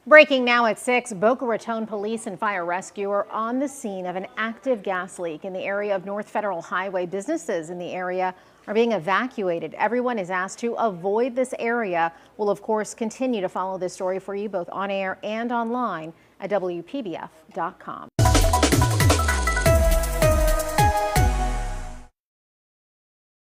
Breaking now at 6, Boca Raton police and fire rescue are on the scene of an active gas leak in the area of North Federal Highway. Businesses in the area are being evacuated. Everyone is asked to avoid this area. We'll, of course, continue to follow this story for you both on air and online at WPBF.com.